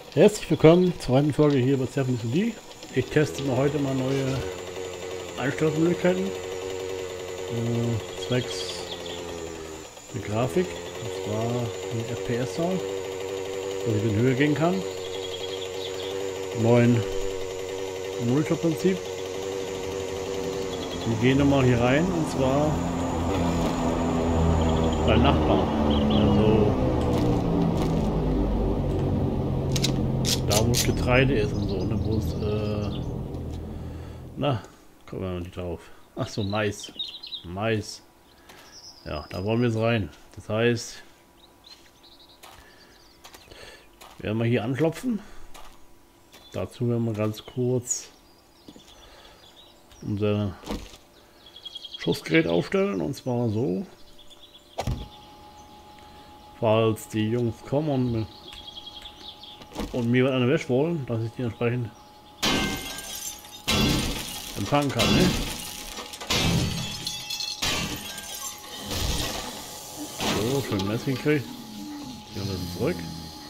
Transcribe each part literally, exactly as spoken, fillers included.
Herzlich willkommen zur zweiten Folge hier bei Seven D. Ich teste mal heute mal neue Einstellungsmöglichkeiten äh, zwecks der Grafik, und zwar die F P S-Zahl, dass ich in Höhe gehen kann. Neuen Monitorprinzip. Wir gehen nochmal hier rein, und zwar bei Nachbarn. Also da wo es Getreide ist und so, ne, wo es, äh, na, kommen wir noch nicht drauf. Ach so, Mais. Mais. Ja, da wollen wir jetzt rein. Das heißt, werden wir hier anklopfen. Dazu werden wir ganz kurz unser Schussgerät aufstellen, und zwar so. Falls die Jungs kommen und und mir eine Wäsche wollen, dass ich die entsprechend empfangen kann, ne? So, schön Messing kriegt. Hier ein bisschen zurück.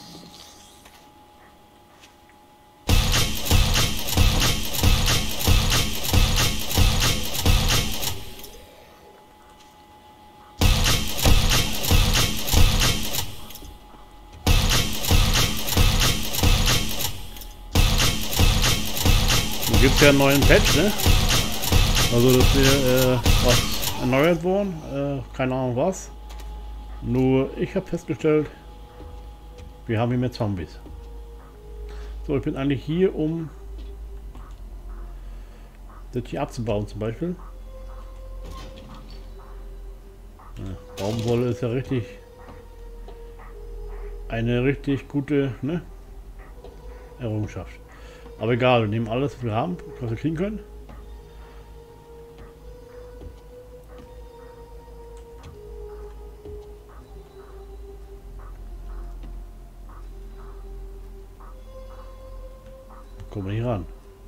Gibt es ja einen neuen Patch, ne? Also das hier äh, was erneuert worden, äh, keine Ahnung was. Nur ich habe festgestellt, wir haben hier mehr Zombies. So, ich bin eigentlich hier, um das hier abzubauen zum Beispiel. Ja, Baumwolle ist ja richtig eine richtig gute, ne, Errungenschaft. Aber egal, wir nehmen alles, was wir haben, was wir kriegen können. Kommen wir hier ran.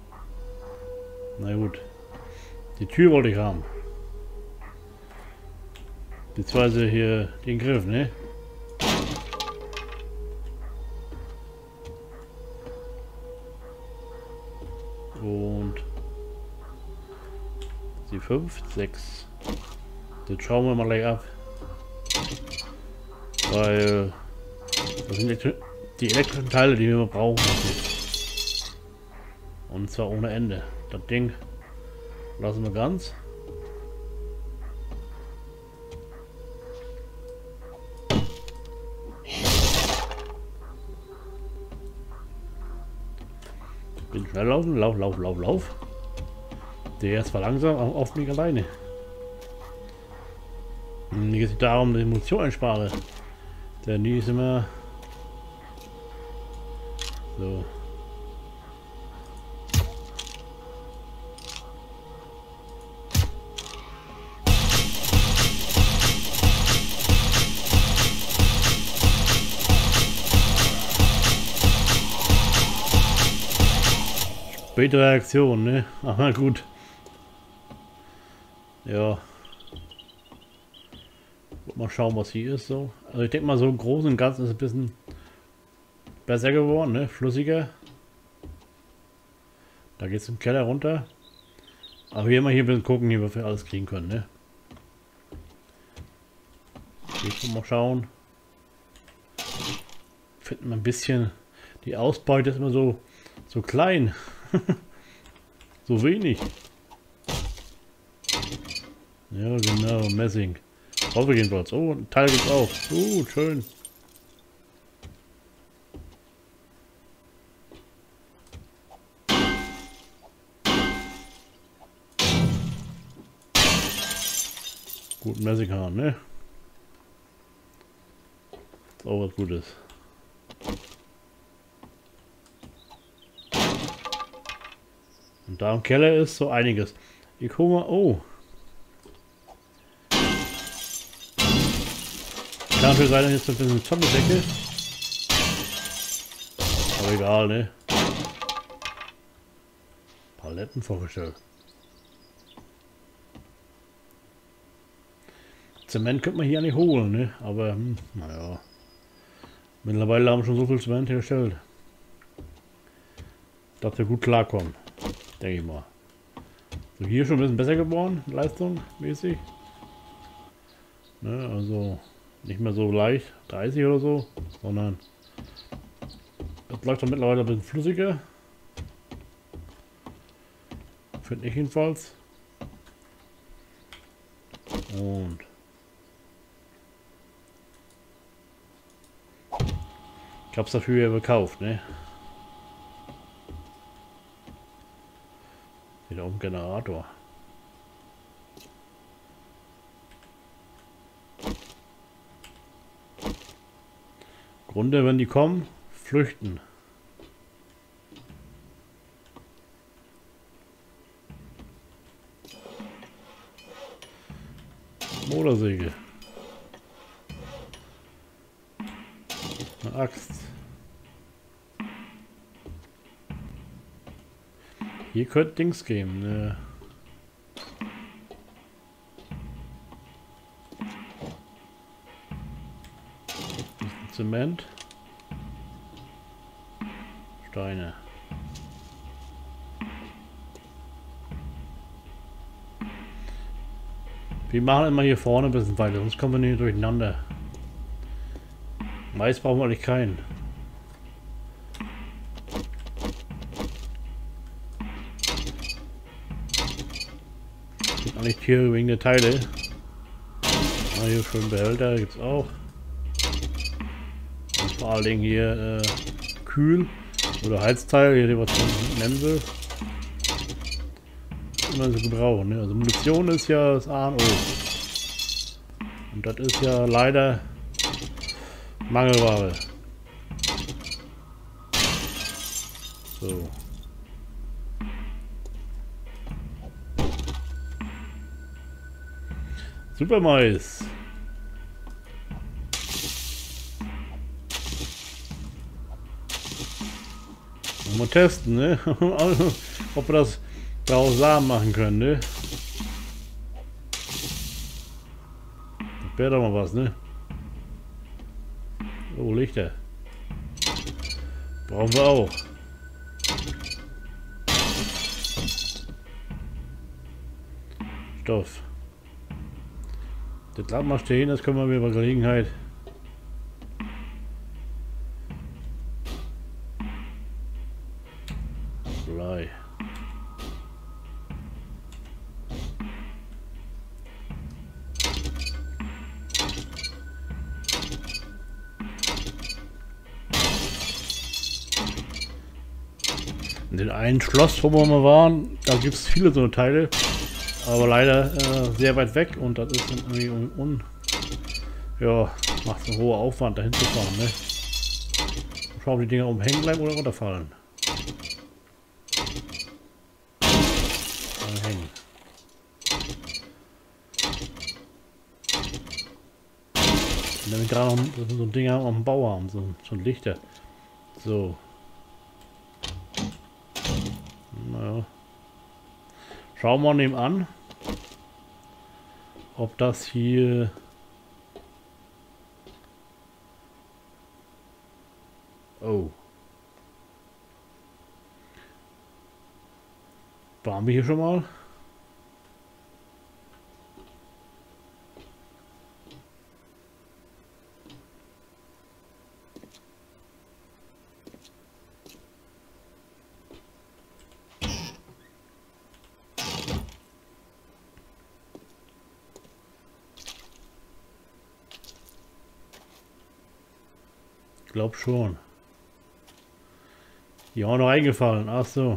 Na gut. Die Tür wollte ich haben. Beziehungsweise hier den Griff, ne? Und die fünf, sechs. Das schauen wir mal gleich ab. Weil das sind die elektrischen Teile, die wir brauchen. Und zwar ohne Ende. Das Ding lassen wir ganz. Bin schnell laufen, lauf, lauf, lauf, lauf. Der ist zwar langsam, aber auf mich alleine. Mir geht es darum, dass ich Munition einspare. Denn die ist immer so. Späte Reaktion, ne? Aber gut. Ja. Mal schauen, was hier ist so. Also ich denke mal, so im Großen und Ganzen ist es ein bisschen besser geworden, ne? Flüssiger. Da geht es im Keller runter. Aber wir mal hier ein bisschen gucken, wie wir alles kriegen können, ne? Hier mal schauen. Finden wir ein bisschen. Die Ausbeute ist immer so so klein. So wenig. Ja, genau, Messing. Hoffe jedenfalls. Oh, ein Teil gibt's auch. Oh, schön. Guten Messinghahn, ne? Ist auch was Gutes. Und da im Keller ist so einiges. Ich guck mal. Oh. Kann natürlich sein, dass jetzt ein bisschen Zombie-Decke. Aber egal, ne? Paletten vorgestellt. Zement könnte man hier nicht holen, ne? Aber, hm, naja. Mittlerweile haben wir schon so viel Zement hergestellt. dass wir gut klarkommen. Denke ich mal. So, hier schon ein bisschen besser geworden, Leistung mäßig. Ne, also nicht mehr so leicht, dreißig oder so, sondern das läuft dann mittlerweile ein bisschen flüssiger. Finde ich jedenfalls. Und ich habe es dafür ja gekauft, ne? Wieder um Generator. Grunde, wenn die kommen, flüchten. Motorsäge. Eine Axt. Hier könnte Dings geben. Ne? Zement. Steine. Wir machen immer hier vorne ein bisschen weiter, sonst kommen wir nicht durcheinander. Mais brauchen wir eigentlich keinen. Gibt eigentlich hier wegen der Teile. Ah, hier schön Behälter gibt es auch. Und vor allen Dingen hier äh, Kühl- oder Heizteil, hier was man nennen will. Immer so gebrauchen. Ne? Also Munition ist ja das A und O. Und das ist ja leider Mangelware. So. Super Mais. Mal testen, ne? Ob wir das daraus Samen machen können, ne? Das wäre doch mal was, ne? Oh, Lichter. Brauchen wir auch. Stoff. Das lassen wir stehen, das können wir bei Gelegenheit. Blei. In den einen Schloss, wo wir mal waren, da gibt es viele so Teile, aber leider äh, sehr weit weg und das ist irgendwie un, un ja, macht einen hohen Aufwand dahin zu fahren, ne? Schauen, ob die Dinger oben hängen bleiben oder runterfallen. Mal hängen. Und wenn wir gerade noch so ein Ding haben, auf dem Bau haben, so, so ein Lichter. So. Naja. Schauen wir nebenan, ob das hier oh. Waren wir hier schon mal? Ich glaube schon. Die auch noch eingefallen. Ach so.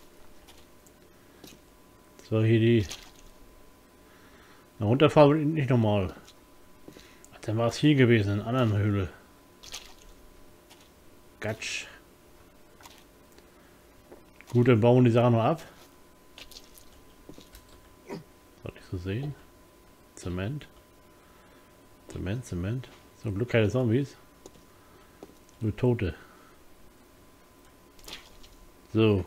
So, hier die. Na, runterfahren wird nicht normal. Ach, dann war es hier gewesen, in einer anderen Höhle. Gatsch. Gut, dann bauen wir die Sache noch ab. Soll ich so sehen? Zement. Zement, Zement. Zum Glück keine Zombies. Nur Tote. So.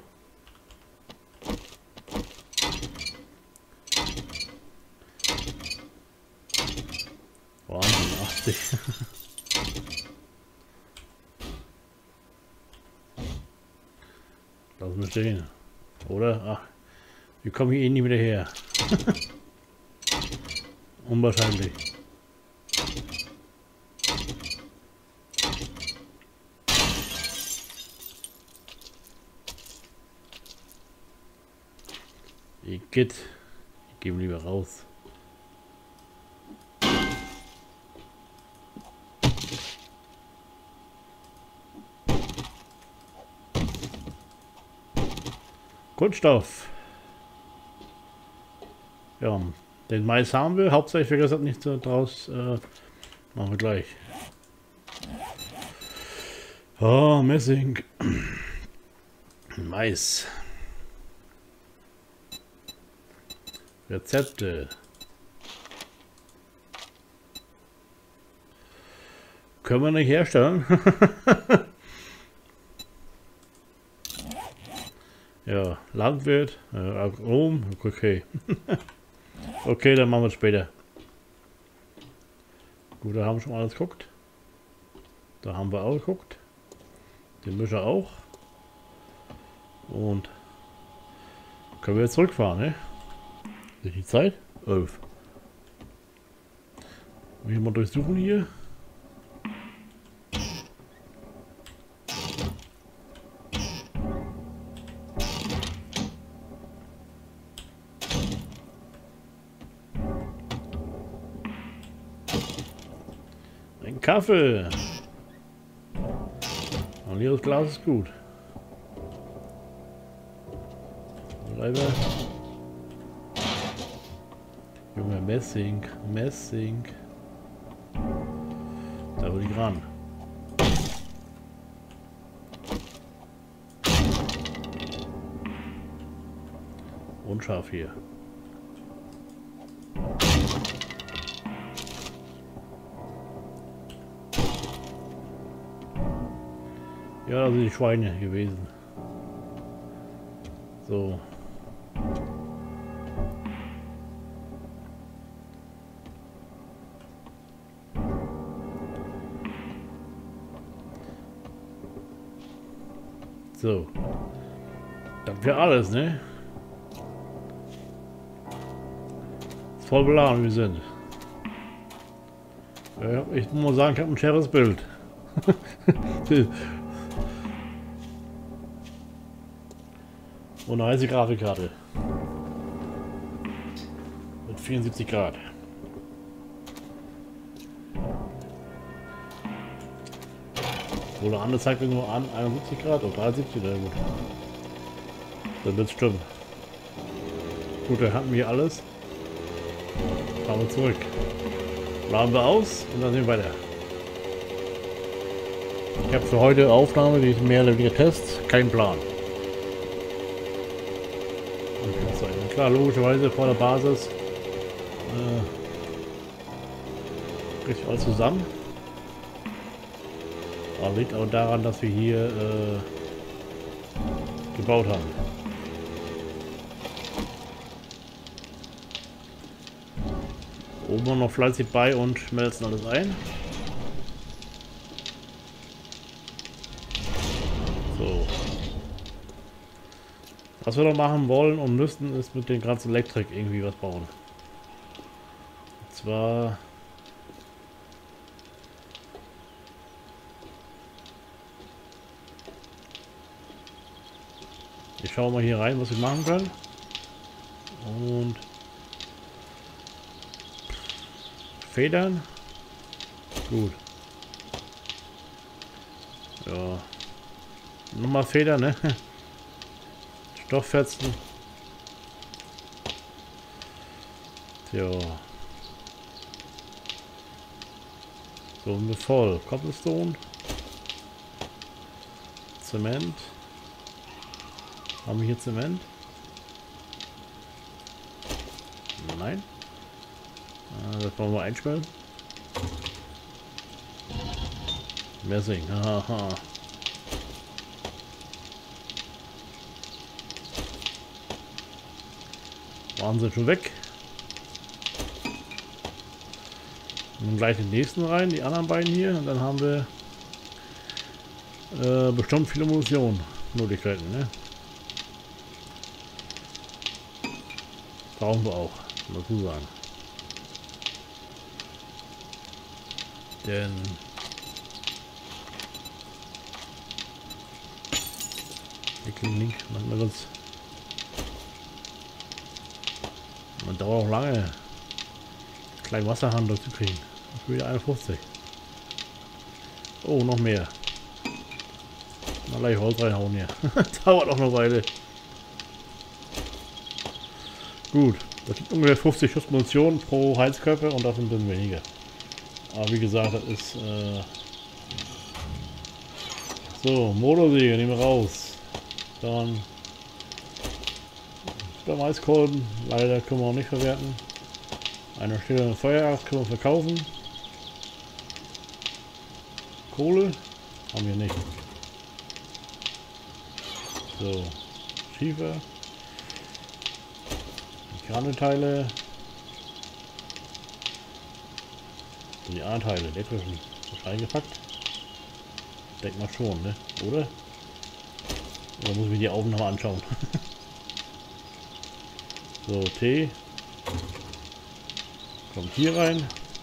Wahnsinn, achtzig. Lassen wir stehen. Oder? Ach, wir kommen hier eh nie wieder her. Unwahrscheinlich. Ich geht. Ich gehe lieber raus. Kunststoff. Ja, den Mais haben wir. Hauptsächlich, wie gesagt, nichts draus. Äh, machen wir gleich. Oh, Messing. Mais. Rezepte. Können wir nicht herstellen. Ja, Landwirt, äh, Agron, okay. Okay, dann machen wir es später. Gut, da haben wir schon alles geguckt. Da haben wir auch geguckt. Den Mischer auch. Und können wir jetzt zurückfahren, ne? Ist die Zeit? elf. Wir mal durchsuchen hier. Ein Kaffee. Ein leeres Glas ist gut. Leider. Junge, Messing, Messing. Da will ich ran. Unscharf hier. Ja, das sind die Schweine gewesen. So. So. Das wäre alles, ne? Ist voll beladen, wir sind. Ja, ich muss mal sagen, ich habe ein schweres Bild. Und eine heiße Grafikkarte. Mit vierundsiebzig Grad. Wo der andere zeigt mir nur an einundsiebzig Grad oder dreiundsiebzig, na gut. Dann wird es stimmen. Gut, dann hatten wir alles. Fahren wir zurück. Laden wir aus und dann sehen wir weiter. Ich habe für heute Aufnahme, die ist mehr oder weniger Test, keinen Plan. Und klar, logischerweise vor der Basis äh, richtig alles zusammen. Aber liegt auch daran, dass wir hier äh, gebaut haben. Oben noch fleißig bei und schmelzen alles ein. So. Was wir noch machen wollen und müssten, ist mit den ganzen Elektrik irgendwie was bauen. Und zwar ich schaue mal hier rein, was wir machen können. Und Federn. Gut. Ja. Nochmal Federn, ne? Stofffetzen. Tja. So, sind wir voll. Cobblestone. Zement. Haben wir hier Zement? Nein. Ah, das wollen wir einschmelzen. Messing. Haha. Waren sie schon weg. Und gleich den nächsten rein, die anderen beiden hier. Und dann haben wir äh, bestimmt viele Munition Möglichkeiten, ne? Brauchen wir auch, muss man sagen. Denn wir kriegen nicht manchmal sonst. Man dauert auch lange, kleinen Wasserhahn durchzukriegen. Ich will einundfünfzig. Oh, noch mehr. Mal gleich Holz reinhauen hier. Dauert auch eine Weile. Gut, das gibt ungefähr fünfzig Schuss Munition pro Heizkörper und das ein bisschen weniger. Aber wie gesagt, das ist äh so, Motorsäge nehmen wir raus. Dann der Maiskolben, leider können wir auch nicht verwerten. Eine stille Feueraxt können wir verkaufen. Kohle haben wir nicht. So, Schiefer. Die Kranenteile. Die A-Teile, elektrischen. Reingepackt. Denkt mal schon, ne? Oder? Oder muss ich mir die Augen nochmal anschauen? So, Tee. Kommt hier rein.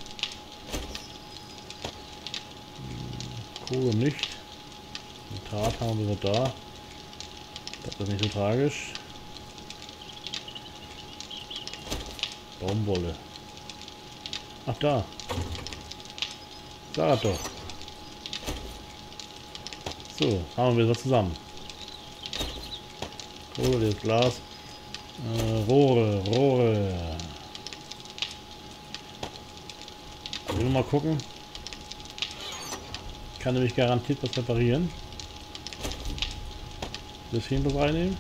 Kohle nicht. Nitrat haben wir da. Das ist nicht so tragisch. Baumwolle. Ach da. Sag doch. So, haben wir das zusammen. Kohle, das Glas. Äh, Rohre, Rohre. Also mal gucken. Ich kann nämlich garantiert was reparieren. Das hier noch reinnehmen.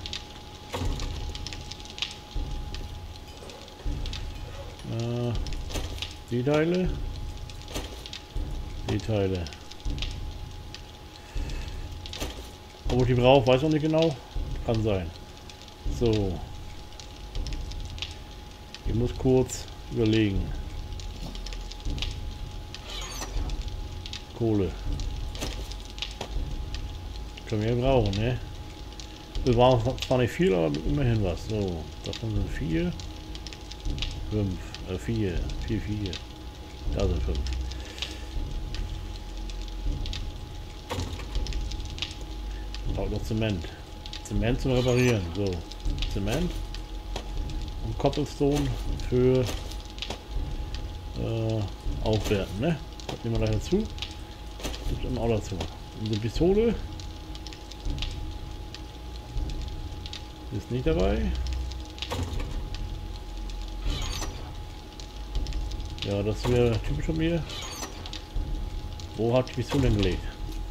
Äh, die Teile. Die Teile. Ob ich die brauche, weiß ich noch nicht genau. Kann sein. So. Ich muss kurz überlegen. Kohle. Können wir brauchen, ne? Wir brauchen zwar nicht viel, aber immerhin was. So, davon sind vier. Fünf. Äh, vier. Vier, vier. Da sind fünf. Braucht noch Zement. Zement zum Reparieren. So. Zement. Und Cobblestone für äh, Aufwerten, ne? Das nehmen wir gleich dazu. Das kommt auch dazu. Und die Pistole ist nicht dabei. Ja, das wäre typisch von mir. Wo hat die Pistole denn gelegt?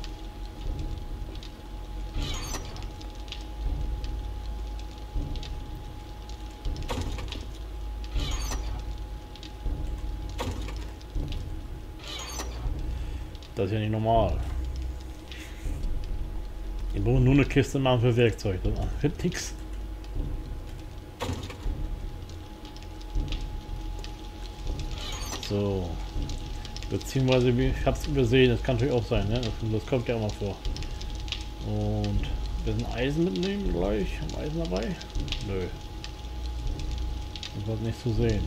Das ist ja nicht normal. Ich brauche nur eine Kiste machen für Werkzeug. Das wird nix. So. Beziehungsweise, ich habe es übersehen, das kann natürlich auch sein, ne? Das, das kommt ja auch mal vor. Und wir sind Eisen mitnehmen gleich. Haben Eisen dabei? Nö. Das wird nicht zu sehen.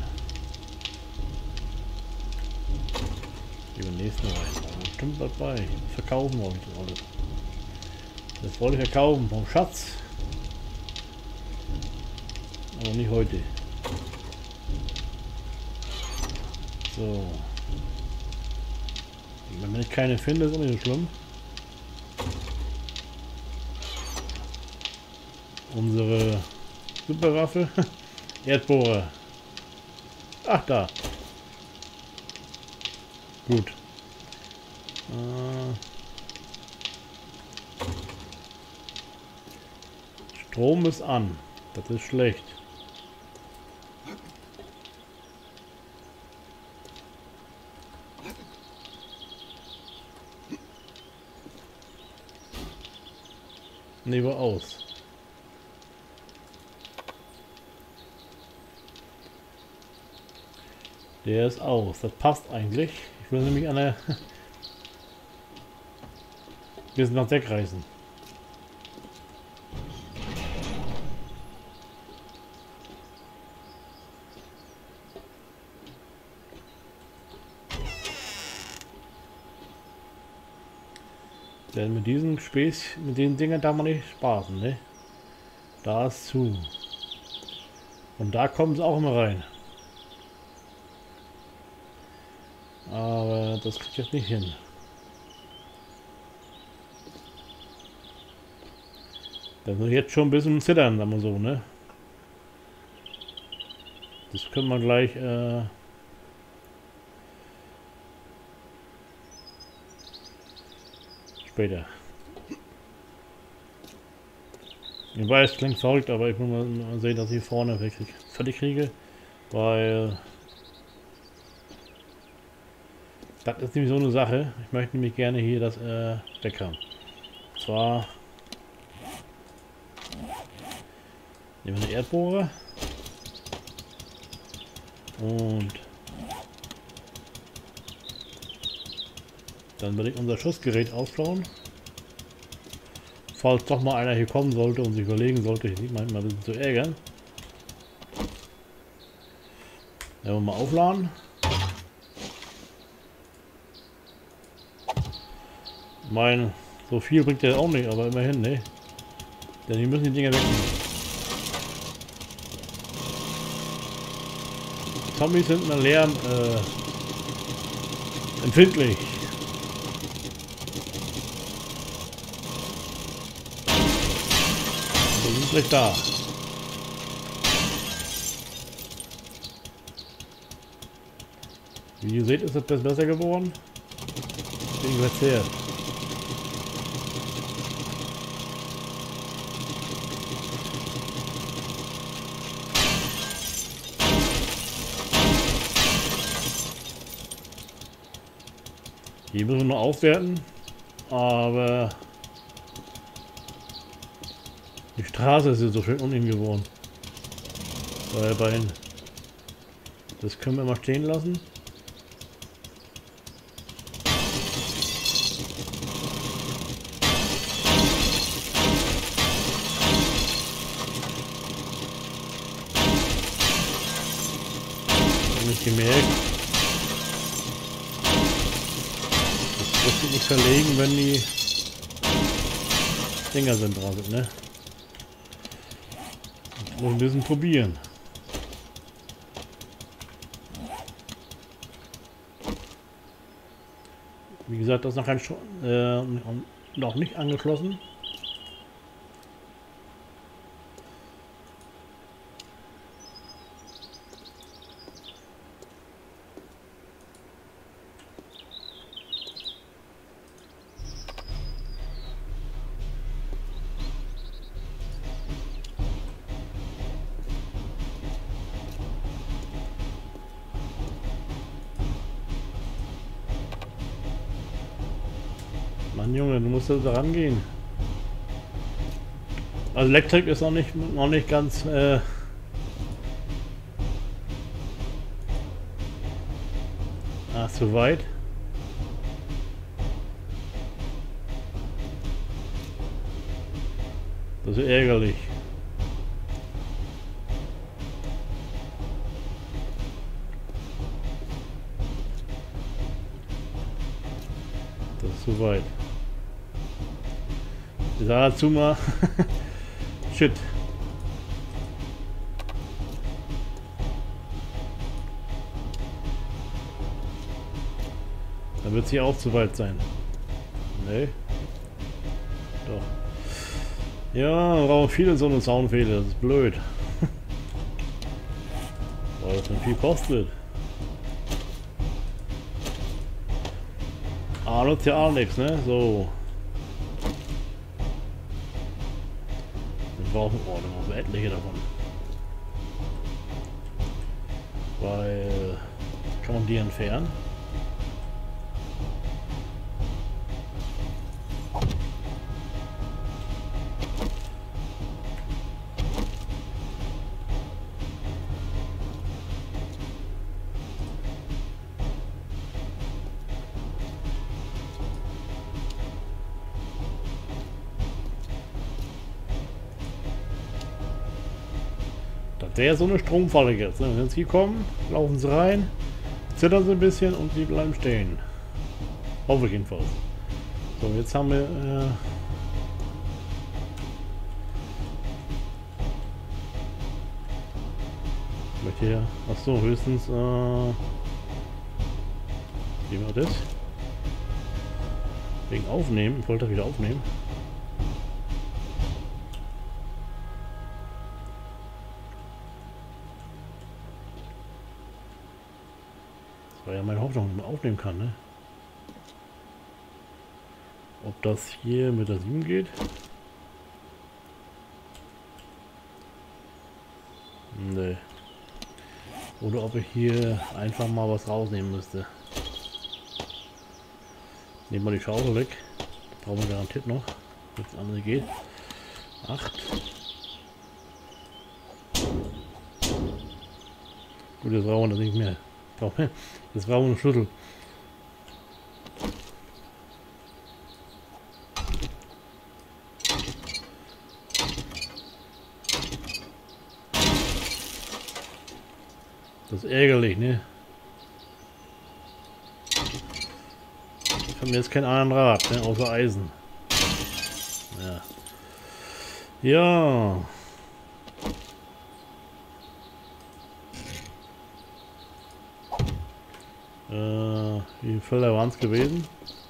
Über nächsten rein. Da stimmt was bei. Verkaufen wollte ich das alles. Das wollte ich verkaufen vom Schatz. Aber nicht heute. So. Wenn ich keine finde, ist auch nicht so schlimm. Unsere Superwaffe. Erdbohrer. Ach, da. Gut. Äh. Strom ist an. Das ist schlecht. Nehmen wir aus. Der ist aus. Das passt eigentlich. Ich will nämlich an der bis nach Deck reißen. Denn mit diesen Späß, mit den Dingen darf man nicht spaßen, ne? Da ist zu. Und da kommen sie auch immer rein. Aber das kriegt jetzt nicht hin. Das ist jetzt schon ein bisschen zittern, sagen wir so, ne? Das können wir gleich äh, später. Ich weiß, es klingt verrückt, aber ich muss mal sehen, dass ich vorne wirklich fertig kriege, weil das ist nämlich so eine Sache. Ich möchte nämlich gerne hier das äh, weg haben. Und zwar nehmen wir eine Erdbohrer und dann werde ich unser Schussgerät aufbauen. Falls doch mal einer hier kommen sollte und sich überlegen sollte, ich mal ein bisschen zu ärgern. Dann wollen wir mal aufladen. Mein, so viel bringt der auch nicht, aber immerhin, ne? Denn die müssen die Dinger wegnehmen. Zombies sind in Lärm äh, empfindlich. Wir sind gleich da. Wie ihr seht, ist es besser geworden. Deswegen verzehrt. Die müssen wir noch aufwerten, aber die Straße ist so schön unten geworden. Bei Beinen. Das können wir mal stehen lassen. Nicht gemerkt. Das wird nicht verlegen, wenn die Dinger sind dran sind, ne? Ich muss ein bisschen probieren. Wie gesagt, das ist noch, kein Sch äh, noch nicht angeschlossen. Mann Junge, du musst da rangehen. Also Elektrik ist noch nicht noch nicht ganz äh ah, zu weit. Das ist ärgerlich. Das ist zu weit. Ich sage dazu mal, shit. Dann wird es hier auch zu weit sein. Nee. Doch. Ja, wir brauchen viele so eine Soundfehler, das ist blöd. Weil das dann viel kostet. Ah, nutzt ja auch nichts, ne? So. Brauchen, oh, dann brauchen wir etliche davon. Weil, kann man die entfernen? Wäre so eine Stromfalle jetzt. Ne? Wenn sie kommen, laufen sie rein, zittern sie ein bisschen und sie bleiben stehen. Hoffe ich jedenfalls. So, jetzt haben wir äh, möchte hier, ach so, höchstens äh, wie war das? Wegen Aufnehmen, ich wollte wieder aufnehmen. Das war ja meine Hoffnung, dass man aufnehmen kann, ne? Ob das hier mit der sieben geht? Nee. Oder ob ich hier einfach mal was rausnehmen müsste. Nehmen wir die Schaufel weg. Das brauchen wir garantiert noch. Wenn das andere geht. acht. Gut, jetzt brauchen wir das nicht mehr. Jetzt brauchen wir eine Schüssel. Das ist ärgerlich, ne? Ich habe mir jetzt keinen anderen Draht, ne? Außer Eisen. Ja. Ja. Äh, wie viele Felder waren es gewesen?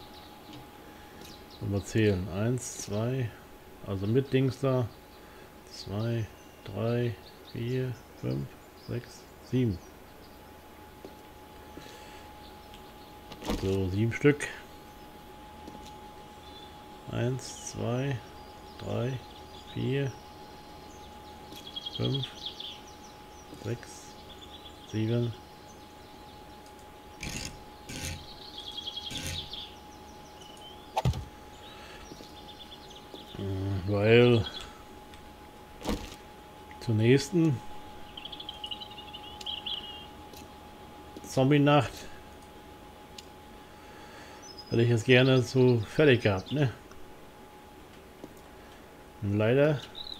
Mal zählen. Eins, zwei, also mit Dings da. Zwei, drei, vier, fünf, sechs, sieben. So, sieben Stück. Eins, zwei, drei, vier, fünf, sechs, sieben. Weil zur nächsten Zombie-Nacht hätte ich es gerne so fertig gehabt, ne? Und leider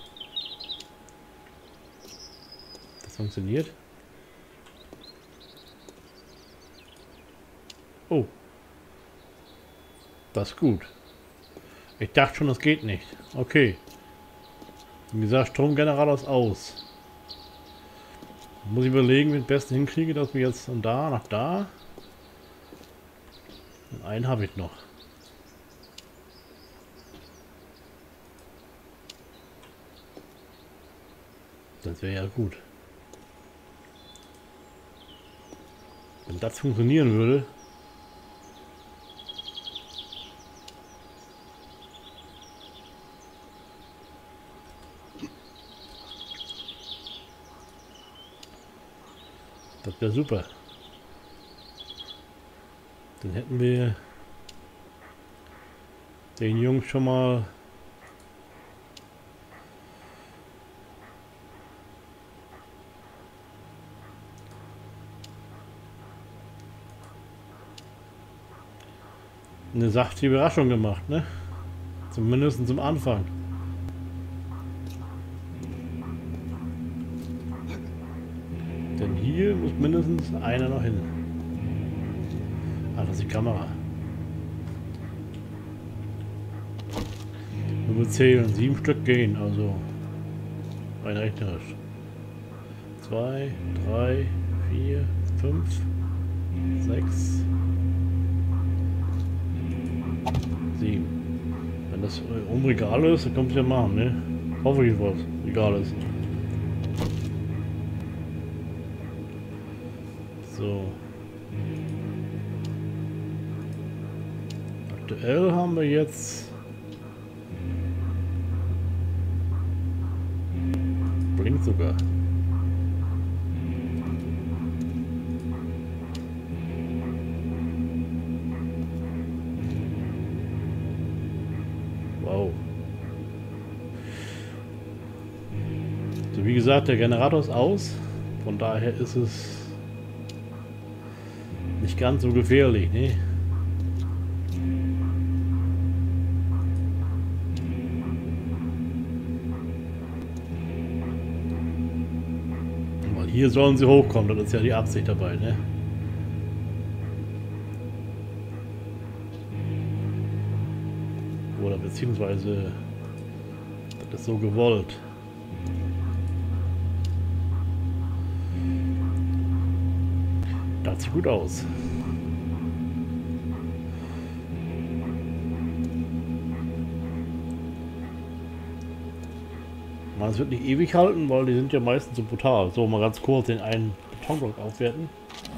das funktioniert. Oh, das ist gut. Ich dachte schon, das geht nicht. Okay. Wie gesagt, Stromgenerator ist aus. Muss ich überlegen, wie ich am besten hinkriege, dass wir jetzt von da nach da. Und einen habe ich noch. Das wäre ja gut. Wenn das funktionieren würde. Das wäre super. Dann hätten wir den Jungs schon mal eine sachte Überraschung gemacht, ne? Zumindest zum Anfang. Denn hier muss mindestens einer noch hin. Ah, das ist die Kamera. Wir zählen, sieben Stück gehen, also rein rechnerisch. Zwei, drei, vier, fünf, sechs, sieben. Wenn das um Regal ist, dann kommt es ja machen, ne? Hoffe ich, was egal ist. So. Aktuell haben wir jetzt blinkt sogar. Wow. So, wie gesagt, der Generator ist aus. Von daher ist es nicht ganz so gefährlich, ne? Weil hier sollen sie hochkommen, das ist ja die Absicht dabei, ne? beziehungsweise das ist so gewollt. Das sieht gut aus. Man, es wird nicht ewig halten, weil die sind ja meistens so brutal. So, mal ganz kurz den einen Betonblock aufwerten.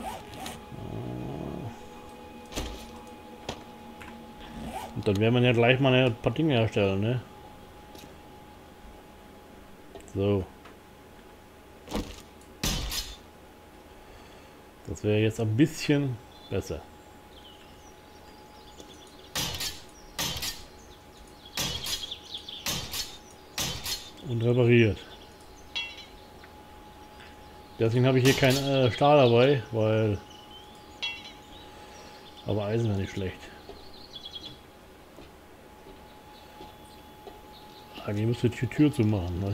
Und dann werden wir ja gleich mal ein paar Dinge herstellen, ne? So. Das wäre jetzt ein bisschen besser. Und repariert. Deswegen habe ich hier kein äh, Stahl dabei, weil... Aber Eisen wäre nicht schlecht. Eigentlich müsste die Tür zu machen.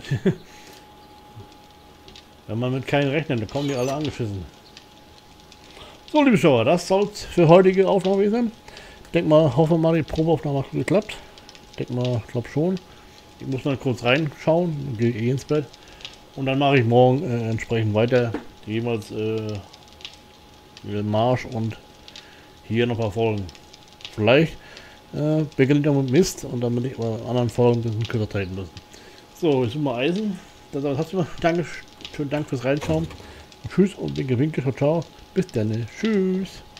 Wenn man mit keinen rechnet, dann kommen die alle angeschissen. So, liebe Schauer, das soll es für heutige Aufnahme sein. Ich denke mal, hoffe mal, die Probeaufnahme hat geklappt. Ich denke mal, ich glaube schon. Ich muss mal kurz reinschauen, gehe eh ins Bett. Und dann mache ich morgen äh, entsprechend weiter. Jeweils äh, Marsch und hier noch ein paar Folgen. Vielleicht äh, beginnt ja mit Mist und dann bin ich bei anderen Folgen ein bisschen kürzer treten müssen. So, jetzt sind wir Eisen. Das war's. Danke, schönen Dank fürs Reinschauen. Tschüss und winke, winke, ciao, ciao. Bis dann. Tschüss.